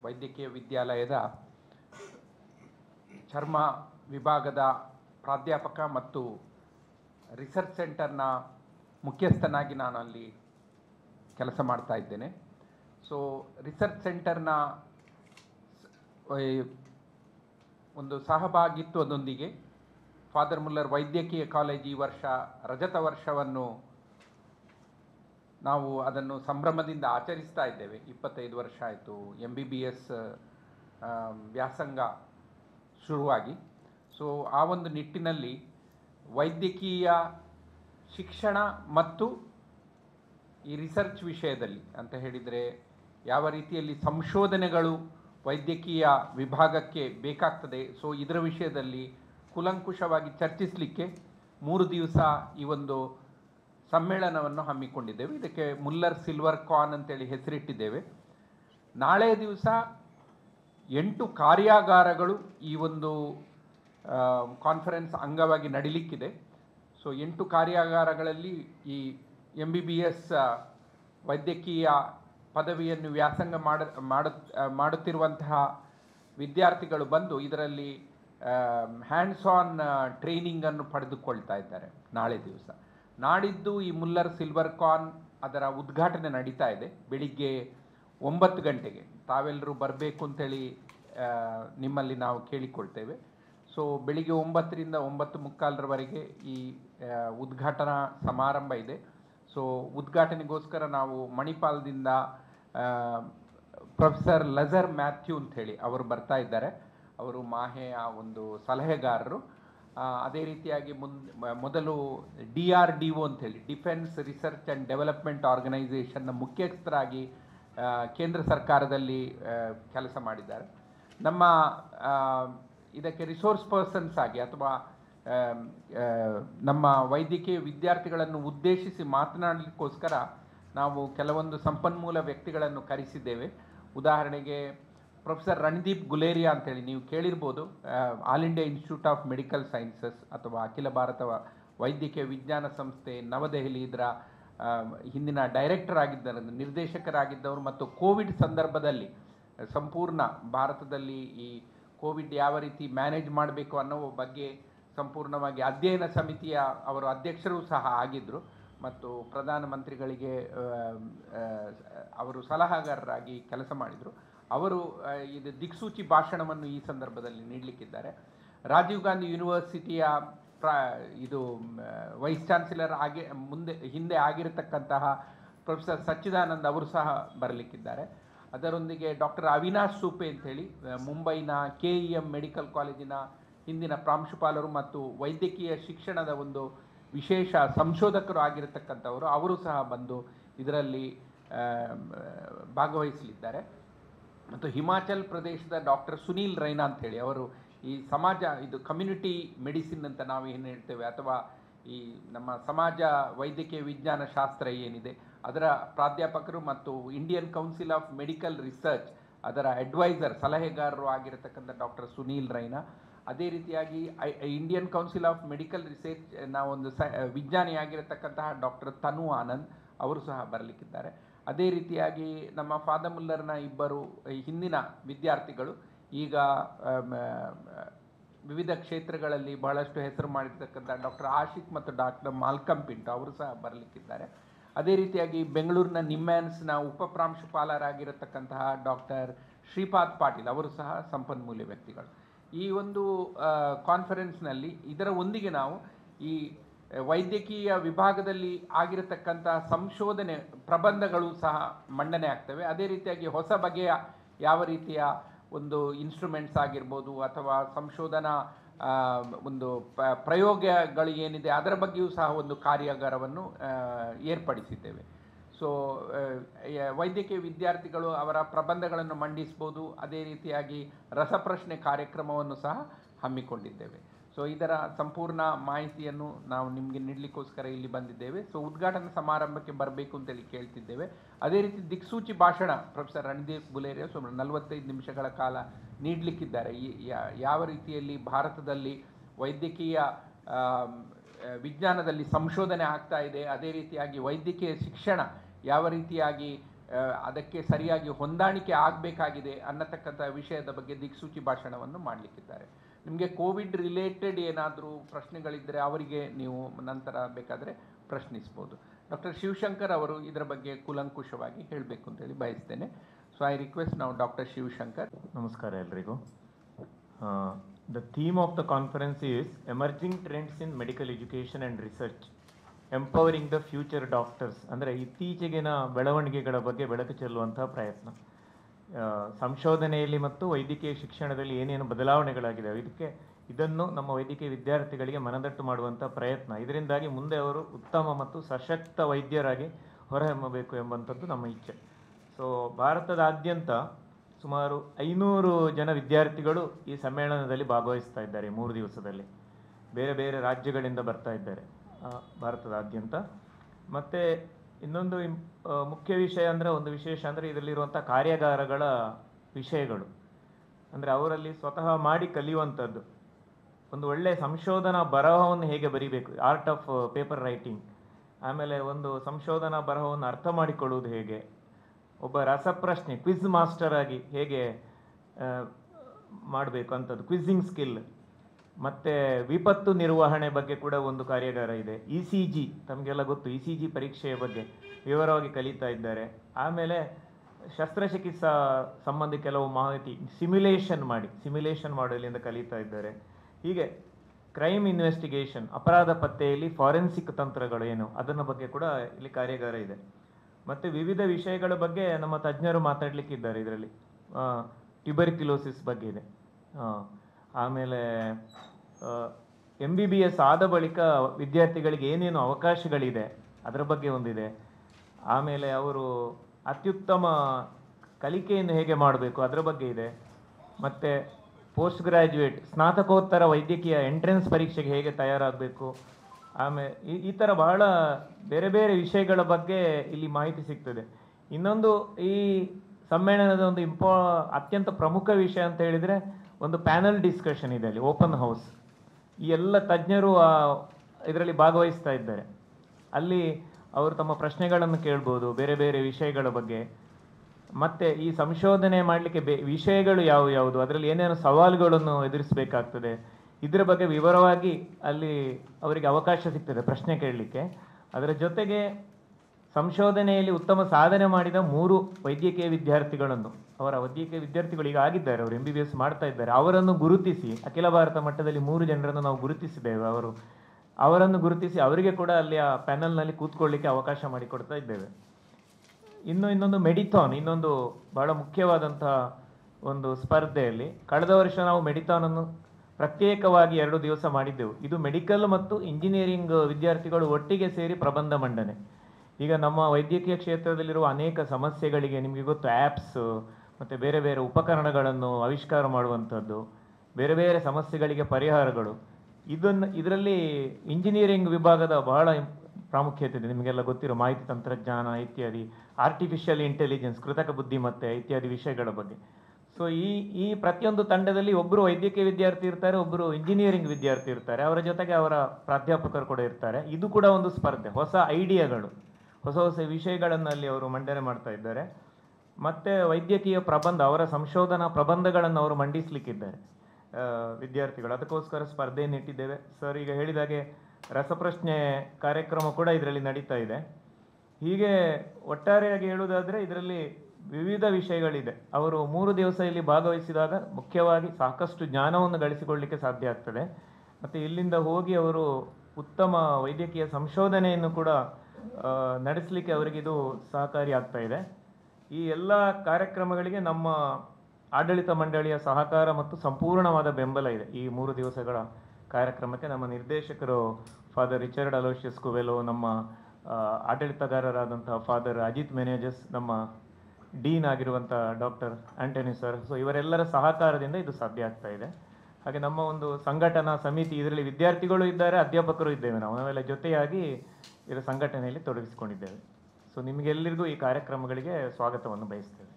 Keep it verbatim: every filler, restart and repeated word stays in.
ವೈದ್ಯಕೀಯ ವಿದ್ಯಾಲಯದ ಚರ್ಮ ವಿಭಾಗದ ಪ್ರಾಧ್ಯಾಪಕ ಮತ್ತು ರಿಸರ್ಚ್ ಸೆಂಟರ್ನ ಮುಖ್ಯಸ್ಥನಾಗಿ ನಾನು ಅಲ್ಲಿ ಕೆಲಸ ಮಾಡ್ತಾ ಇದ್ದೇನೆ. ಸೊ ರಿಸರ್ಚ್ ಸೆಂಟರ್ನ ಒಂದು ಸಹಭಾಗಿತ್ವದೊಂದಿಗೆ ಫಾದರ್ ಮುಲ್ಲರ್ ವೈದ್ಯಕೀಯ ಕಾಲೇಜ್ ಈ ವರ್ಷ ರಜತ ವರ್ಷವನ್ನು ನಾವು ಅದನ್ನು ಸಂಭ್ರಮದಿಂದ ಆಚರಿಸ್ತಾ ಇದ್ದೇವೆ. ಇಪ್ಪತ್ತೈದು ವರ್ಷ ಆಯಿತು ಎಂ ಬಿ ಬಿ ಎಸ್ ವ್ಯಾಸಂಗ ಶುರುವಾಗಿ. ಸೊ ಆ ಒಂದು ನಿಟ್ಟಿನಲ್ಲಿ ವೈದ್ಯಕೀಯ ಶಿಕ್ಷಣ ಮತ್ತು ಈ ರಿಸರ್ಚ್ ವಿಷಯದಲ್ಲಿ ಅಂತ ಹೇಳಿದರೆ ಯಾವ ರೀತಿಯಲ್ಲಿ ಸಂಶೋಧನೆಗಳು ವೈದ್ಯಕೀಯ ವಿಭಾಗಕ್ಕೆ ಬೇಕಾಗ್ತದೆ, ಸೊ ಇದರ ವಿಷಯದಲ್ಲಿ ಕೂಲಂಕುಷವಾಗಿ ಚರ್ಚಿಸಲಿಕ್ಕೆ ಮೂರು ದಿವಸ ಈ ಒಂದು ಸಮ್ಮೇಳನವನ್ನು ಹಮ್ಮಿಕೊಂಡಿದ್ದೇವೆ. ಇದಕ್ಕೆ ಮುಲ್ಲರ್ ಸಿಲ್ವರ್ ಕಾನ್ ಅಂತೇಳಿ ಹೆಸರಿಟ್ಟಿದ್ದೇವೆ. ನಾಳೆ ದಿವಸ ಎಂಟು ಕಾರ್ಯಾಗಾರಗಳು ಈ ಒಂದು ಕಾನ್ಫರೆನ್ಸ್ ಅಂಗವಾಗಿ ನಡೀಲಿಕ್ಕಿದೆ. ಸೊ ಎಂಟು ಕಾರ್ಯಾಗಾರಗಳಲ್ಲಿ ಈ ಎಂ ಬಿ ಬಿ ಎಸ್ ವೈದ್ಯಕೀಯ ಪದವಿಯನ್ನು ವ್ಯಾಸಂಗ ಮಾಡ ಮಾಡು ಮಾಡುತ್ತಿರುವಂತಹ ವಿದ್ಯಾರ್ಥಿಗಳು ಬಂದು ಇದರಲ್ಲಿ ಹ್ಯಾಂಡ್ಸ್ ಆನ್ ಟ್ರೈನಿಂಗನ್ನು ಪಡೆದುಕೊಳ್ತಾ ಇದ್ದಾರೆ. ನಾಳೆ ದಿವಸ ನಾಡಿದ್ದು ಈ ಮುಲ್ಲರ್ ಸಿಲ್ವರ್ ಕಾನ್ ಅದರ ಉದ್ಘಾಟನೆ ನಡೀತಾ ಇದೆ ಬೆಳಿಗ್ಗೆ ಒಂಬತ್ತು ಗಂಟೆಗೆ. ತಾವೆಲ್ಲರೂ ಬರಬೇಕು ಅಂತೇಳಿ ನಿಮ್ಮಲ್ಲಿ ನಾವು ಕೇಳಿಕೊಳ್ತೇವೆ. ಸೊ ಬೆಳಿಗ್ಗೆ ಒಂಬತ್ತರಿಂದ ಒಂಬತ್ತು ಮುಕ್ಕಾಲರವರೆಗೆ ಈ ಉದ್ಘಾಟನಾ ಸಮಾರಂಭ ಇದೆ. ಸೊ ಉದ್ಘಾಟನೆಗೋಸ್ಕರ ನಾವು ಮಣಿಪಾಲದಿಂದ ಪ್ರೊಫೆಸರ್ ಲಜರ್ ಮ್ಯಾಥ್ಯೂ ಅಂಥೇಳಿ ಅವರು ಬರ್ತಾ ಇದ್ದಾರೆ. ಅವರು ಮಾಹೆಯ ಒಂದು ಸಲಹೆಗಾರರು. ಅದೇ ರೀತಿಯಾಗಿ ಮುನ್ ಮೊದಲು ಡಿ ಆರ್ ಡಿ ಒ ಅಂಥೇಳಿ ಡಿಫೆನ್ಸ್ ರಿಸರ್ಚ್ ಆ್ಯಂಡ್ ಡೆವಲಪ್ಮೆಂಟ್ ಆರ್ಗನೈಸೇಷನ್ನ ಮುಖ್ಯಸ್ಥರಾಗಿ ಕೇಂದ್ರ ಸರ್ಕಾರದಲ್ಲಿ ಕೆಲಸ ಮಾಡಿದ್ದಾರೆ. ನಮ್ಮ ಇದಕ್ಕೆ ರಿಸೋರ್ಸ್ ಪರ್ಸನ್ಸ್ ಆಗಿ ಅಥವಾ ನಮ್ಮ ವೈದ್ಯಕೀಯ ವಿದ್ಯಾರ್ಥಿಗಳನ್ನು ಉದ್ದೇಶಿಸಿ ಮಾತನಾಡಲಿಕ್ಕೋಸ್ಕರ ನಾವು ಕೆಲವೊಂದು ಸಂಪನ್ಮೂಲ ವ್ಯಕ್ತಿಗಳನ್ನು ಕರೆಸಿದ್ದೇವೆ. ಉದಾಹರಣೆಗೆ ಪ್ರೊಫೆಸರ್ ರಣದೀಪ್ ಗುಲೇರಿಯಾ ಅಂತೇಳಿ ನೀವು ಕೇಳಿರ್ಬೋದು. All India Institute of Medical Sciences ಅಥವಾ ಅಖಿಲ ಭಾರತ ವೈದ್ಯಕೀಯ ವಿಜ್ಞಾನ ಸಂಸ್ಥೆ ನವದೆಹಲಿ ಇದರ ಹಿಂದಿನ ಡೈರೆಕ್ಟರ್ ಆಗಿದ್ದಾರೆ, ನಿರ್ದೇಶಕರಾಗಿದ್ದವರು ಮತ್ತು ಕೋವಿಡ್ ಸಂದರ್ಭದಲ್ಲಿ ಸಂಪೂರ್ಣ ಭಾರತದಲ್ಲಿ ಈ ಕೋವಿಡ್ ಯಾವ ರೀತಿ ಮ್ಯಾನೇಜ್ ಮಾಡಬೇಕು ಅನ್ನೋ ಬಗ್ಗೆ ಸಂಪೂರ್ಣವಾಗಿ ಅಧ್ಯಯನ ಸಮಿತಿಯ ಅವರು ಅಧ್ಯಕ್ಷರೂ ಸಹ ಆಗಿದ್ದರು ಮತ್ತು ಪ್ರಧಾನಮಂತ್ರಿಗಳಿಗೆ ಅವರು ಸಲಹಾಗಾರರಾಗಿ ಕೆಲಸ ಮಾಡಿದರು. ಅವರು ಇದು ದಿಕ್ಸೂಚಿ ಭಾಷಣವನ್ನು ಈ ಸಂದರ್ಭದಲ್ಲಿ ನೀಡಲಿಕ್ಕಿದ್ದಾರೆ. ರಾಜೀವ್ ಗಾಂಧಿ ಯೂನಿವರ್ಸಿಟಿಯ ಪ್ರಾ ಇದು ವೈಸ್ ಚಾನ್ಸಲರ್ ಆಗಿ ಮುಂದೆ ಹಿಂದೆ ಆಗಿರತಕ್ಕಂತಹ ಪ್ರೊಫೆಸರ್ ಸಚ್ಚಿದಾನಂದ್ ಅವರು ಸಹ ಬರಲಿಕ್ಕಿದ್ದಾರೆ. ಅದರೊಂದಿಗೆ ಡಾಕ್ಟರ್ ಅವಿನಾಶ್ ಸೂಪೆ ಅಂಥೇಳಿ ಮುಂಬೈನ ಕೆ ಇ ಎಮ್ ಮೆಡಿಕಲ್ ಕಾಲೇಜಿನ ಹಿಂದಿನ ಪ್ರಾಂಶುಪಾಲರು ಮತ್ತು ವೈದ್ಯಕೀಯ ಶಿಕ್ಷಣದ ಒಂದು ವಿಶೇಷ ಸಂಶೋಧಕರು ಆಗಿರತಕ್ಕಂಥವರು, ಅವರು ಸಹ ಬಂದು ಇದರಲ್ಲಿ ಭಾಗವಹಿಸಲಿದ್ದಾರೆ. ಮತ್ತು ಹಿಮಾಚಲ್ ಪ್ರದೇಶದ ಡಾಕ್ಟರ್ ಸುನೀಲ್ ರೈನಾ ಅಂಥೇಳಿ ಅವರು ಈ ಸಮಾಜ ಇದು ಕಮ್ಯುನಿಟಿ ಮೆಡಿಸಿನ್ ಅಂತ ನಾವು ಏನು ಹೇಳ್ತೇವೆ ಅಥವಾ ಈ ನಮ್ಮ ಸಮಾಜ ವೈದ್ಯಕೀಯ ವಿಜ್ಞಾನ ಶಾಸ್ತ್ರ ಏನಿದೆ ಅದರ ಪ್ರಾಧ್ಯಾಪಕರು ಮತ್ತು Indian Council of Medical Research ಅದರ ಅಡ್ವೈಸರ್ ಸಲಹೆಗಾರರು ಆಗಿರತಕ್ಕಂಥ ಡಾಕ್ಟರ್ ಸುನೀಲ್ ರೈನಾ. ಅದೇ ರೀತಿಯಾಗಿ I Indian Council of Medical Research ನಾವೊಂದು ಸ ವಿಜ್ಞಾನಿಯಾಗಿರತಕ್ಕಂತಹ ಡಾಕ್ಟರ್ ತನು ಆನಂದ್ ಅವರು ಸಹ ಬರಲಿಕ್ಕಿದ್ದಾರೆ. ಅದೇ ರೀತಿಯಾಗಿ ನಮ್ಮ ಫಾದರ್ ಮುಲ್ಲರ್ನ ಇಬ್ಬರು ಹಿಂದಿನ ವಿದ್ಯಾರ್ಥಿಗಳು ಈಗ ವಿವಿಧ ಕ್ಷೇತ್ರಗಳಲ್ಲಿ ಬಹಳಷ್ಟು ಹೆಸರು ಮಾಡಿರ್ತಕ್ಕಂಥ ಡಾಕ್ಟರ್ ಆಶಿಕ್ ಮತ್ತು ಡಾಕ್ಟರ್ ಮಾಲ್ಕಮ್ ಪಿಂಟೋ ಅವರು ಸಹ ಬರಲಿಕ್ಕಿದ್ದಾರೆ. ಅದೇ ರೀತಿಯಾಗಿ ಬೆಂಗಳೂರಿನ ನಿಮ್ಯಾನ್ಸ್ನ ಉಪ ಪ್ರಾಂಶುಪಾಲರಾಗಿರತಕ್ಕಂತಹ ಡಾಕ್ಟರ್ ಶ್ರೀಪಾದ್ ಪಾಟೀಲ್ ಅವರು ಸಹ ಸಂಪನ್ಮೂಲ ವ್ಯಕ್ತಿಗಳು. ಈ ಒಂದು ಕಾನ್ಫರೆನ್ಸ್ನಲ್ಲಿ ಇದರ ಒಂದಿಗೆ ನಾವು ಈ ವೈದ್ಯಕೀಯ ವಿಭಾಗದಲ್ಲಿ ಆಗಿರತಕ್ಕಂಥ ಸಂಶೋಧನೆ ಪ್ರಬಂಧಗಳು ಸಹ ಮಂಡನೆ ಆಗ್ತವೆ. ಅದೇ ರೀತಿಯಾಗಿ ಹೊಸ ಬಗೆಯ ಯಾವ ರೀತಿಯ ಒಂದು ಇನ್ಸ್ಟ್ರೂಮೆಂಟ್ಸ್ ಆಗಿರ್ಬೋದು ಅಥವಾ ಸಂಶೋಧನಾ ಒಂದು ಪ್ರಯೋಗಗಳು ಏನಿದೆ ಅದರ ಬಗ್ಗೆಯೂ ಸಹ ಒಂದು ಕಾರ್ಯಾಗಾರವನ್ನು ಏರ್ಪಡಿಸಿದ್ದೇವೆ. ಸೊ ವೈದ್ಯಕೀಯ ವಿದ್ಯಾರ್ಥಿಗಳು ಅವರ ಪ್ರಬಂಧಗಳನ್ನು ಮಂಡಿಸ್ಬೋದು. ಅದೇ ರೀತಿಯಾಗಿ ರಸಪ್ರಶ್ನೆ ಕಾರ್ಯಕ್ರಮವನ್ನು ಸಹ ಹಮ್ಮಿಕೊಂಡಿದ್ದೇವೆ. ಸೊ ಇದರ ಸಂಪೂರ್ಣ ಮಾಹಿತಿಯನ್ನು ನಾವು ನಿಮಗೆ ನೀಡಲಿಕ್ಕೋಸ್ಕರ ಇಲ್ಲಿ ಬಂದಿದ್ದೇವೆ. ಸೊ ಉದ್ಘಾಟನಾ ಸಮಾರಂಭಕ್ಕೆ ಬರಬೇಕು ಅಂತೇಳಿ ಕೇಳ್ತಿದ್ದೇವೆ. ಅದೇ ರೀತಿ ದಿಕ್ಸೂಚಿ ಭಾಷಣ ಪ್ರೊಫೆಸರ್ ರಣದೀಪ್ ಗುಲೇರಿಯಾ ಸುಮಾರು ನಲವತ್ತೈದು ನಿಮಿಷಗಳ ಕಾಲ ನೀಡಲಿಕ್ಕಿದ್ದಾರೆ. ಈ ಯಾವ ರೀತಿಯಲ್ಲಿ ಭಾರತದಲ್ಲಿ ವೈದ್ಯಕೀಯ ವಿಜ್ಞಾನದಲ್ಲಿ ಸಂಶೋಧನೆ ಆಗ್ತಾ ಇದೆ, ಅದೇ ರೀತಿಯಾಗಿ ವೈದ್ಯಕೀಯ ಶಿಕ್ಷಣ ಯಾವ ರೀತಿಯಾಗಿ ಅದಕ್ಕೆ ಸರಿಯಾಗಿ ಹೊಂದಾಣಿಕೆ ಆಗಬೇಕಾಗಿದೆ ಅನ್ನತಕ್ಕಂಥ ವಿಷಯದ ಬಗ್ಗೆ ದಿಕ್ಸೂಚಿ ಭಾಷಣವನ್ನು ಮಾಡಲಿಕ್ಕಿದ್ದಾರೆ. ನಿಮಗೆ ಕೋವಿಡ್ ರಿಲೇಟೆಡ್ ಏನಾದರೂ ಪ್ರಶ್ನೆಗಳಿದ್ದರೆ ಅವರಿಗೆ ನೀವು ನಂತರ ಬೇಕಾದರೆ ಪ್ರಶ್ನಿಸ್ಬೋದು. ಡಾಕ್ಟರ್ ಶಿವಶಂಕರ್ ಅವರು ಇದರ ಬಗ್ಗೆ ಕೂಲಂಕುಷವಾಗಿ ಹೇಳಬೇಕು ಅಂತೇಳಿ ಬಯಸ್ತೇನೆ. ಸೊ ಐ ರಿಕ್ವೆಸ್ಟ್ ನಾವು ಡಾಕ್ಟರ್ ಶಿವಶಂಕರ್. ನಮಸ್ಕಾರ ಎಲ್ರಿಗೂ. The theme of the conference is emerging trends in medical education and research empowering the future doctors. ಅಂದರೆ ಇತ್ತೀಚೆಗಿನ ಬೆಳವಣಿಗೆಗಳ ಬಗ್ಗೆ ಬೆಳಕು ಚೆಲ್ಲುವಂತಹ ಪ್ರಯತ್ನ. ಸಂಶೋಧನೆಯಲ್ಲಿ ಮತ್ತು ವೈದ್ಯಕೀಯ ಶಿಕ್ಷಣದಲ್ಲಿ ಏನೇನು ಬದಲಾವಣೆಗಳಾಗಿದ್ದಾವೆ ಇದಕ್ಕೆ ಇದನ್ನು ನಮ್ಮ ವೈದ್ಯಕೀಯ ವಿದ್ಯಾರ್ಥಿಗಳಿಗೆ ಮನದಟ್ಟು ಮಾಡುವಂಥ ಪ್ರಯತ್ನ. ಇದರಿಂದಾಗಿ ಮುಂದೆ ಅವರು ಉತ್ತಮ ಮತ್ತು ಸಶಕ್ತ ವೈದ್ಯರಾಗಿ ಹೊರಹೊಮ್ಮಬೇಕು ಎಂಬಂಥದ್ದು ನಮ್ಮ ಇಚ್ಛೆ. ಸೊ ಭಾರತದಾದ್ಯಂತ ಸುಮಾರು ಐನೂರು ಜನ ವಿದ್ಯಾರ್ಥಿಗಳು ಈ ಸಮ್ಮೇಳನದಲ್ಲಿ ಭಾಗವಹಿಸ್ತಾ ಇದ್ದಾರೆ. ಮೂರು ದಿವಸದಲ್ಲಿ ಬೇರೆ ಬೇರೆ ರಾಜ್ಯಗಳಿಂದ ಬರ್ತಾ ಇದ್ದಾರೆ ಭಾರತದಾದ್ಯಂತ. ಮತ್ತು ಇನ್ನೊಂದು ಮುಖ್ಯ ವಿಷಯ ಅಂದರೆ, ಒಂದು ವಿಶೇಷ ಅಂದರೆ ಇದರಲ್ಲಿರುವಂಥ ಕಾರ್ಯಾಗಾರಗಳ ವಿಷಯಗಳು. ಅಂದರೆ ಅವರಲ್ಲಿ ಸ್ವತಃ ಮಾಡಿ ಕಲಿಯುವಂಥದ್ದು, ಒಂದು ಒಳ್ಳೆಯ ಸಂಶೋಧನಾ ಬರಹವನ್ನು ಹೇಗೆ ಬರೀಬೇಕು, ಆರ್ಟ್ ಆಫ್ ಪೇಪರ್ ರೈಟಿಂಗ್. ಆಮೇಲೆ ಒಂದು ಸಂಶೋಧನಾ ಬರಹವನ್ನು ಅರ್ಥ ಮಾಡಿಕೊಳ್ಳುವುದು ಹೇಗೆ, ಒಬ್ಬ ರಸಪ್ರಶ್ನೆ ಕ್ವಿಜ್ ಮಾಸ್ಟರ್ ಆಗಿ ಹೇಗೆ ಮಾಡಬೇಕು ಅಂಥದ್ದು, ಕ್ವಿಝಿಂಗ್ ಸ್ಕಿಲ್. ಮತ್ತು ವಿಪತ್ತು ನಿರ್ವಹಣೆ ಬಗ್ಗೆ ಕೂಡ ಒಂದು ಕಾರ್ಯಾಗಾರ ಇದೆ. ಇ ಸಿ ಜಿ ತಮಗೆಲ್ಲ ಗೊತ್ತು, ಇ ಸಿ ಜಿ ಪರೀಕ್ಷೆಯ ಬಗ್ಗೆ ವಿವರವಾಗಿ ಕಲಿತಾ ಇದ್ದಾರೆ. ಆಮೇಲೆ ಶಸ್ತ್ರಚಿಕಿತ್ಸಾ ಸಂಬಂಧಿ ಕೆಲವು ಮಾಹಿತಿ ಸಿಮ್ಯುಲೇಷನ್ ಮಾಡಿ ಸಿಮ್ಯುಲೇಷನ್ ಮಾಡಲಿಂದ ಕಲಿತಾ ಇದ್ದಾರೆ. ಹೀಗೆ ಕ್ರೈಮ್ ಇನ್ವೆಸ್ಟಿಗೇಷನ್, ಅಪರಾಧ ಪತ್ತೆಯಲ್ಲಿ ಫಾರೆನ್ಸಿಕ್ ತಂತ್ರಗಳು ಏನು, ಅದನ್ನ ಬಗ್ಗೆ ಕೂಡ ಇಲ್ಲಿ ಕಾರ್ಯಾಗಾರ ಇದೆ. ಮತ್ತು ವಿವಿಧ ವಿಷಯಗಳ ಬಗ್ಗೆ ನಮ್ಮ ತಜ್ಞರು ಮಾತಾಡಲಿಕ್ಕಿದ್ದಾರೆ. ಇದರಲ್ಲಿ ಟ್ಯೂಬರ್ಕ್ಯುಲೋಸಿಸ್ ಬಗ್ಗೆ ಇದೆ. ಆಮೇಲೆ ಎಂ ಬಿ ಬಿ ಎಸ್ ಆದ ಬಳಿಕ ವಿದ್ಯಾರ್ಥಿಗಳಿಗೆ ಏನೇನು ಅವಕಾಶಗಳಿದೆ ಅದರ ಬಗ್ಗೆ ಒಂದಿದೆ. ಆಮೇಲೆ ಅವರು ಅತ್ಯುತ್ತಮ ಕಲಿಕೆಯನ್ನು ಹೇಗೆ ಮಾಡಬೇಕು ಅದರ ಬಗ್ಗೆ ಇದೆ. ಮತ್ತು ಪೋಸ್ಟ್ ಗ್ರ್ಯಾಜುಯೇಟ್ ಸ್ನಾತಕೋತ್ತರ ವೈದ್ಯಕೀಯ ಎಂಟ್ರೆನ್ಸ್ ಪರೀಕ್ಷೆಗೆ ಹೇಗೆ ತಯಾರಾಗಬೇಕು, ಆಮೇಲೆ ಈ ಈ ಥರ ಬಹಳ ಬೇರೆ ಬೇರೆ ವಿಷಯಗಳ ಬಗ್ಗೆ ಇಲ್ಲಿ ಮಾಹಿತಿ ಸಿಗ್ತದೆ. ಇನ್ನೊಂದು ಈ ಸಮ್ಮೇಳನದ ಒಂದು ಇಂಪಾ ಅತ್ಯಂತ ಪ್ರಮುಖ ವಿಷಯ ಅಂತ ಹೇಳಿದರೆ ಒಂದು ಪ್ಯಾನಲ್ ಡಿಸ್ಕಷನ್ ಇದೆ ಅಲ್ಲಿ, ಓಪನ್ ಹೌಸ್. ಈ ಎಲ್ಲ ತಜ್ಞರು ಇದರಲ್ಲಿ ಭಾಗವಹಿಸ್ತಾ ಇದ್ದಾರೆ. ಅಲ್ಲಿ ಅವರು ತಮ್ಮ ಪ್ರಶ್ನೆಗಳನ್ನು ಕೇಳ್ಬೋದು ಬೇರೆ ಬೇರೆ ವಿಷಯಗಳ ಬಗ್ಗೆ. ಮತ್ತು ಈ ಸಂಶೋಧನೆ ಮಾಡಲಿಕ್ಕೆ ಬೇ ವಿಷಯಗಳು ಯಾವು ಯಾವುದು, ಅದರಲ್ಲಿ ಏನೇನು ಸವಾಲುಗಳನ್ನು ಎದುರಿಸಬೇಕಾಗ್ತದೆ, ಇದರ ಬಗ್ಗೆ ವಿವರವಾಗಿ ಅಲ್ಲಿ ಅವರಿಗೆ ಅವಕಾಶ ಸಿಗ್ತದೆ ಪ್ರಶ್ನೆ ಕೇಳಲಿಕ್ಕೆ. ಅದರ ಜೊತೆಗೆ ಸಂಶೋಧನೆಯಲ್ಲಿ ಉತ್ತಮ ಸಾಧನೆ ಮಾಡಿದ ಮೂರು ವೈದ್ಯಕೀಯ ವಿದ್ಯಾರ್ಥಿಗಳನ್ನು, ಅವರ ವೈದ್ಯಕೀಯ ವಿದ್ಯಾರ್ಥಿಗಳು ಈಗ ಆಗಿದ್ದಾರೆ, ಅವರು ಎಂ ಬಿ ಬಿ ಎಸ್ ಮಾಡ್ತಾ ಇದ್ದಾರೆ, ಅವರನ್ನು ಗುರುತಿಸಿ ಅಖಿಲ ಭಾರತ ಮಟ್ಟದಲ್ಲಿ ಮೂರು ಜನರನ್ನು ನಾವು ಗುರುತಿಸಿದ್ದೇವೆ. ಅವರು ಅವರನ್ನು ಗುರುತಿಸಿ ಅವರಿಗೆ ಕೂಡ ಅಲ್ಲಿ ಆ ಪ್ಯಾನಲ್ನಲ್ಲಿ ಕೂತ್ಕೊಳ್ಳಿಕ್ಕೆ ಅವಕಾಶ ಮಾಡಿಕೊಡ್ತಾ ಇದ್ದೇವೆ. ಇನ್ನು ಇನ್ನೊಂದು ಮೆಡಿಥಾನ್, ಇನ್ನೊಂದು ಬಹಳ ಮುಖ್ಯವಾದಂತಹ ಒಂದು ಸ್ಪರ್ಧೆಯಲ್ಲಿ ಕಳೆದ ವರ್ಷ ನಾವು ಮೆಡಿಥಾನನ್ನು ಪ್ರತ್ಯೇಕವಾಗಿ ಎರಡು ದಿವಸ ಮಾಡಿದ್ದೆವು. ಇದು ಮೆಡಿಕಲ್ ಮತ್ತು ಇಂಜಿನಿಯರಿಂಗ್ ವಿದ್ಯಾರ್ಥಿಗಳು ಒಟ್ಟಿಗೆ ಸೇರಿ ಪ್ರಬಂಧ ಮಂಡನೆ. ಈಗ ನಮ್ಮ ವೈದ್ಯಕೀಯ ಕ್ಷೇತ್ರದಲ್ಲಿರುವ ಅನೇಕ ಸಮಸ್ಯೆಗಳಿಗೆ ನಿಮಗೆ ಗೊತ್ತು, ಆ್ಯಪ್ಸ್ ಮತ್ತು ಬೇರೆ ಬೇರೆ ಉಪಕರಣಗಳನ್ನು ಆವಿಷ್ಕಾರ ಮಾಡುವಂಥದ್ದು, ಬೇರೆ ಬೇರೆ ಸಮಸ್ಯೆಗಳಿಗೆ ಪರಿಹಾರಗಳು, ಇದನ್ನು ಇದರಲ್ಲಿ ಇಂಜಿನಿಯರಿಂಗ್ ವಿಭಾಗದ ಬಹಳ ಪ್ರಾಮುಖ್ಯತೆ ಇದೆ. ನಿಮಗೆಲ್ಲ ಗೊತ್ತಿರೋ ಮಾಹಿತಿ ತಂತ್ರಜ್ಞಾನ ಇತ್ಯಾದಿ, ಆರ್ಟಿಫಿಷಿಯಲ್ ಇಂಟೆಲಿಜೆನ್ಸ್, ಕೃತಕ ಬುದ್ಧಿಮತ್ತೆ ಇತ್ಯಾದಿ ವಿಷಯಗಳ ಬಗ್ಗೆ. ಸೊ ಈ ಈ ಪ್ರತಿಯೊಂದು ತಂಡದಲ್ಲಿ ಒಬ್ಬರು ವೈದ್ಯಕೀಯ ವಿದ್ಯಾರ್ಥಿ ಇರ್ತಾರೆ, ಒಬ್ಬರು ಇಂಜಿನಿಯರಿಂಗ್ ವಿದ್ಯಾರ್ಥಿ ಇರ್ತಾರೆ, ಅವರ ಜೊತೆಗೆ ಅವರ ಪ್ರಾಧ್ಯಾಪಕರು ಕೂಡ ಇರ್ತಾರೆ. ಇದು ಕೂಡ ಒಂದು ಸ್ಪರ್ಧೆ, ಹೊಸ ಐಡಿಯಾಗಳು, ಹೊಸ ಹೊಸ ವಿಷಯಗಳನ್ನು ಅಲ್ಲಿ ಅವರು ಮಂಡನೆ ಮಾಡ್ತಾ ಇದ್ದಾರೆ. ಮತ್ತು ವೈದ್ಯಕೀಯ ಪ್ರಬಂಧ, ಅವರ ಸಂಶೋಧನಾ ಪ್ರಬಂಧಗಳನ್ನು ಅವರು ಮಂಡಿಸಲಿಕ್ಕಿದ್ದಾರೆ ವಿದ್ಯಾರ್ಥಿಗಳು. ಅದಕ್ಕೋಸ್ಕರ ಸ್ಪರ್ಧೆಯನ್ನು ಇಟ್ಟಿದ್ದೇವೆ. ಸರ್ ಈಗ ಹೇಳಿದಾಗೆ ರಸಪ್ರಶ್ನೆ ಕಾರ್ಯಕ್ರಮ ಕೂಡ ಇದರಲ್ಲಿ ನಡೀತಾ ಇದೆ. ಹೀಗೆ ಒಟ್ಟಾರೆಯಾಗಿ ಹೇಳುವುದಾದರೆ ಇದರಲ್ಲಿ ವಿವಿಧ ವಿಷಯಗಳಿದೆ. ಅವರು ಮೂರು ದಿವಸ ಇಲ್ಲಿ ಭಾಗವಹಿಸಿದಾಗ ಮುಖ್ಯವಾಗಿ ಸಾಕಷ್ಟು ಜ್ಞಾನವನ್ನು ಗಳಿಸಿಕೊಳ್ಳಲಿಕ್ಕೆ ಸಾಧ್ಯ ಆಗ್ತದೆ. ಮತ್ತು ಇಲ್ಲಿಂದ ಹೋಗಿ ಅವರು ಉತ್ತಮ ವೈದ್ಯಕೀಯ ಸಂಶೋಧನೆಯನ್ನು ಕೂಡ ನಡೆಸಲಿಕ್ಕೆ ಅವರಿಗಿದು ಸಹಕಾರಿ ಆಗ್ತಾ ಇದೆ. ಈ ಎಲ್ಲ ಕಾರ್ಯಕ್ರಮಗಳಿಗೆ ನಮ್ಮ ಆಡಳಿತ ಮಂಡಳಿಯ ಸಹಕಾರ ಮತ್ತು ಸಂಪೂರ್ಣವಾದ ಬೆಂಬಲ ಇದೆ. ಈ ಮೂರು ದಿವಸಗಳ ಕಾರ್ಯಕ್ರಮಕ್ಕೆ ನಮ್ಮ ನಿರ್ದೇಶಕರು ಫಾದರ್ ರಿಚರ್ಡ್ ಅಲೋಷಿಯಸ್ ಕುವೆಲೋ, ನಮ್ಮ ಆಡಳಿತಗಾರರಾದಂತಹ ಫಾದರ್ ಅಜಿತ್ ಮೆನೇಜಸ್, ನಮ್ಮ ಡೀನ್ ಆಗಿರುವಂಥ ಡಾಕ್ಟರ್ ಆಂಟನಿ ಸರ್, ಸೊ ಇವರೆಲ್ಲರ ಸಹಕಾರದಿಂದ ಇದು ಸಾಧ್ಯ ಆಗ್ತಾ ಇದೆ. ಹಾಗೆ ನಮ್ಮ ಒಂದು ಸಂಘಟನಾ ಸಮಿತಿ, ಇದರಲ್ಲಿ ವಿದ್ಯಾರ್ಥಿಗಳು ಇದ್ದಾರೆ, ಅಧ್ಯಾಪಕರು ಇದ್ದೇವೆ, ನಾವು ನಾವೆಲ್ಲ ಜೊತೆಯಾಗಿ ಇದರ ಸಂಘಟನೆಯಲ್ಲಿ ತೊಡಗಿಸಿಕೊಂಡಿದ್ದೇವೆ. ಸೊ ನಿಮಗೆಲ್ಲರಿಗೂ ಈ ಕಾರ್ಯಕ್ರಮಗಳಿಗೆ ಸ್ವಾಗತವನ್ನು ಬಯಸ್ತೇವೆ.